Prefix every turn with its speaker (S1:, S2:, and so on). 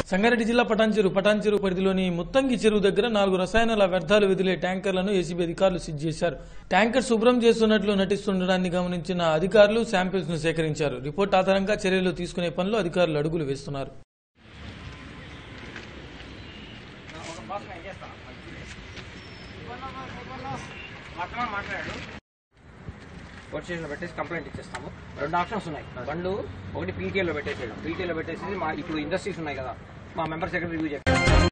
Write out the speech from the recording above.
S1: సంగారెడ్డి జిల్లా పటాన్చెరు పరిధిలోని ముత్తంగి చెరువు దగ్గర 4 రసాయనాల వ్యర్థాలు వదిలే ట్యాంకర్లను ఏసీబీ అధికారులు సీజ్ చేశారు. ట్యాంకర్ శుభ్రం చేస్తున్నట్లు నటిస్తుండడాన్ని గమనించిన అధికారులు శాంపిల్స్ ను సేకరించారు. రిపోర్ట్ ఆధారంగా చర్యలు తీసుకునే పనిలో అధికారులు అడుగులు వేస్తున్నారు.
S2: స్టేషన్లో పెట్టేసి కంప్లైంట్ ఇచ్చేస్తాము. 2 ఆప్షన్స్ ఉన్నాయి. బండ్లు ఒకటి పీటీఏలో పెట్టేసేయడం, పీటీఏలో పెట్టేసి మా ఇప్పుడు ఇండస్ట్రీస్ ఉన్నాయి కదా, మా మెంబర్ సెక్రటరీ రివ్యూ చేస్తాం.